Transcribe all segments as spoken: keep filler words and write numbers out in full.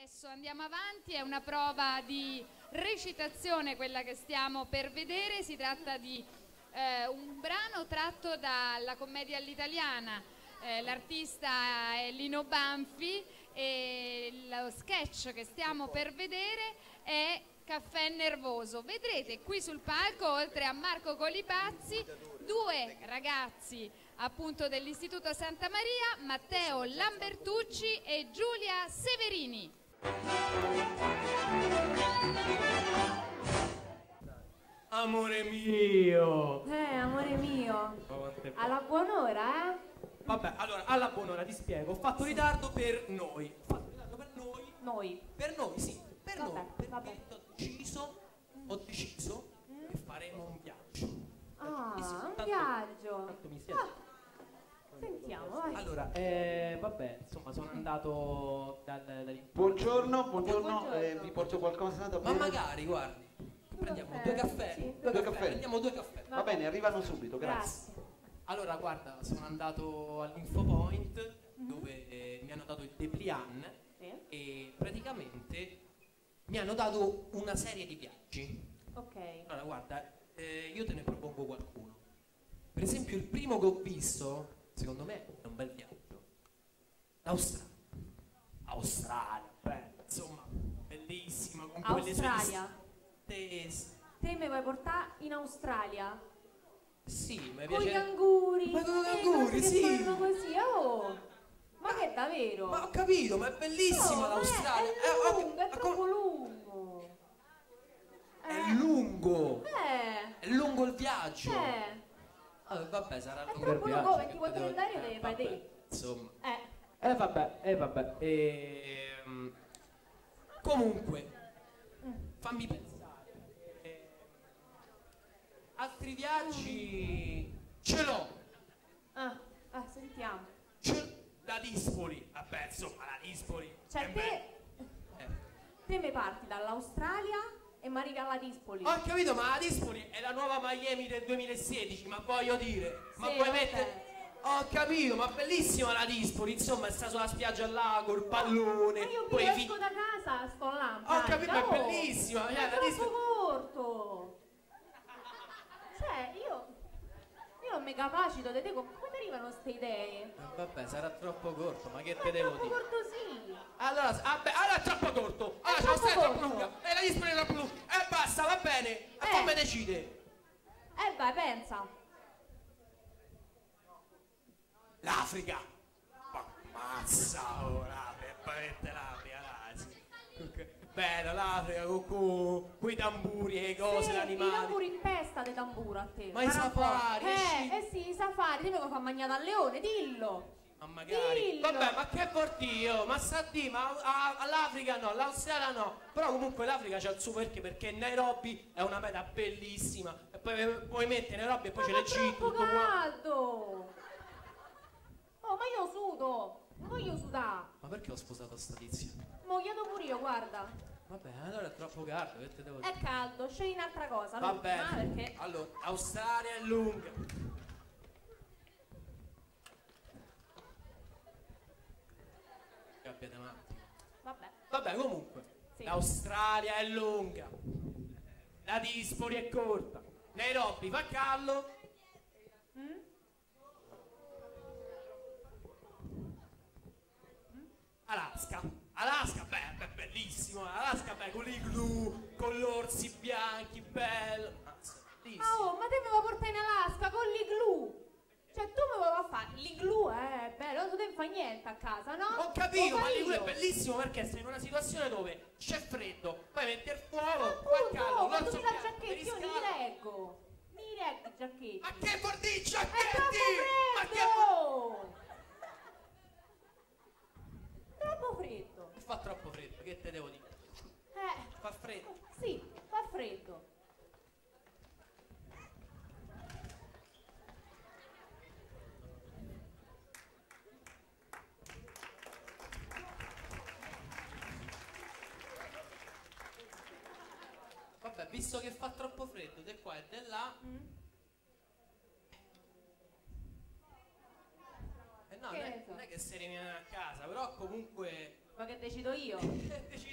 Adesso andiamo avanti, è una prova di recitazione quella che stiamo per vedere, si tratta di eh, un brano tratto dalla commedia all'italiana, eh, l'artista è Lino Banfi e lo sketch che stiamo per vedere è Caffè Nervoso. Vedrete qui sul palco, oltre a Marco Colipazzi, due ragazzi appunto dell'Istituto Santa Maria, Matteo Lambertucci e Giulia Severini. Amore mio! Eh, amore mio, alla buon'ora, eh? Vabbè, allora, alla buon'ora ti spiego. Ho fatto ritardo per noi. Ho fatto ritardo per noi. Noi. Per noi, sì, per Vabbè, noi. Perché vabbè. ho deciso, ho deciso Mm. che faremo un viaggio. Ah, Sì, sì, un tanto- viaggio. tanto mi siete. Ah, sentiamo, vai. Allora, eh, vabbè, insomma, sono andato dal, dal... Buongiorno, buongiorno, Buongiorno. eh, vi porto qualcosa da Ma bere? magari, guardi, prendiamo caffè, due caffè. sì, due due caffè. caffè. Prendiamo due caffè. Va bene, arrivano subito, grazie. Grazie. Allora, guarda, sono andato all'Infopoint Mhm. dove eh, mi hanno dato il dépliant Sì. e praticamente mi hanno dato una serie di viaggi. Ok. Allora, guarda, eh, io te ne propongo qualcuno. Per esempio, il primo che ho visto, secondo me, è un bel viaggio. L'Australia. Australia, beh, insomma, bellissima. Con quelle sue Australia. distese. Te mi vuoi portare in Australia? Sì, mi Con i piace. canguri. Ma con i eh, canguri, cose che sì. fanno così, oh. Ma che è davvero? Ma ho capito, ma è bellissima No, ma l'Australia. È, è Eh, ho- lungo, è ma troppo com- lungo. È lungo. Eh, È lungo il viaggio. eh. Ah, vabbè, sarà È lungo troppo il lungo, viaggio. come ti che vuoi te devo- prendere, eh, devi fare vabbè, te. insomma. Eh. Eh vabbè, eh vabbè. Ehm, comunque, Mm. fammi pensare. Eh, altri viaggi ce l'ho. Ah, ah, sentiamo. Ce- la Dispoli. Vabbè, insomma, la Dispoli. Cioè è te, bella. Eh. te mi parti dall'Australia e mi arrivi alla Dispoli. Ho capito, ma la Dispoli è la nuova Miami del duemilasedici, ma voglio dire, ma Sì, puoi vabbè. mettere... Ho capito, ma bellissima la Dispoli, insomma, sta sulla spiaggia là col pallone, Ma io mi poi i esco fi- da casa, sto là. in Ho capito, pratica, è oh. bellissima, Ma cioè, è la troppo Dispoli... corto. Cioè, io... Io non mi capacito di te, come ti arrivano queste idee? Eh, vabbè, sarà troppo corto, ma che Ma te è devo troppo dire? corto sì. Allora, vabbè, allora è troppo corto, allora È c'è la troppo strada troppo corto. lunga, e la Dispoli è troppo lunga, e basta, va bene, e Eh. come decide? Eh vai, pensa. L'Africa! Ma mazza ora, per parete l'Africa, dai, sì. Bella l'Africa con quei tamburi e cose, Sì, i animali. tamburi in testa dei tamburi a te. Ma i Guarda un po'. safari, Eh, esci- eh sì, i safari, te mi vuoi far mangiare dal leone, dillo. Ma magari. Dillo. Vabbè, ma che porti io? Ma sta di, ma a- all'Africa no, all'Australia no. Però comunque l'Africa c'ha il suo perché, perché Nairobi è una meta bellissima. E poi puoi mettere Nairobi e poi Ma c'è fa l'Egitto, troppo tutto qua. caldo. Oh, ma io sudo. Non voglio sudare. Ma perché ho sposato sta tizia? Mo chiedo pure io, guarda. Vabbè, allora è troppo caldo, che te devo dire? È caldo, scegli un'altra cosa. Va l'ultima, bene. perché... Allora, Australia è lunga. Cambiate un attimo. Vabbè. Vabbè, comunque, Sì. l'Australia è lunga. La Dispoli è corta. Nairobi fa caldo. Mm? Alaska. Alaska, beh, beh, bellissimo. Alaska, beh, con l'igloo, con gli orsi bianchi, bello. Mazza, bellissimo. Ah, oh, ma te mi vuoi portare in Alaska con l'igloo? Cioè, tu mi vuoi fare l'igloo, eh, bello, tu non fai niente a casa, no? Ho capito, Lo ma fai l'igloo è io. bellissimo perché sei in una situazione dove c'è freddo, poi metti il fuoco, Appunto, fa caldo, ma tu l'orso mi dai bianco, giacchetti, io mi riscalda. reggo. Mi reggo i giacchetti. Ma che vuol dire È giacchetti? troppo Ma che freddo! Troppo freddo. fa troppo freddo, che te devo dire? Eh, Fa freddo. sì, fa freddo. Vabbè, visto che fa troppo freddo, di qua e di là. Mm? Eh no, Che non è, ne so. non è che se rimane a casa, però comunque Ma che decido io? decidi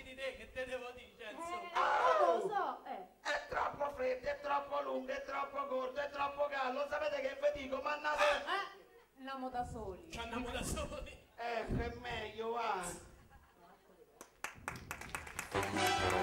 stretto, è troppo lungo, è troppo corto, è troppo caldo. Sapete che vi dico? Ma andate... Eh, andiamo da soli. Ci andiamo da soli. Ecco, è meglio, va.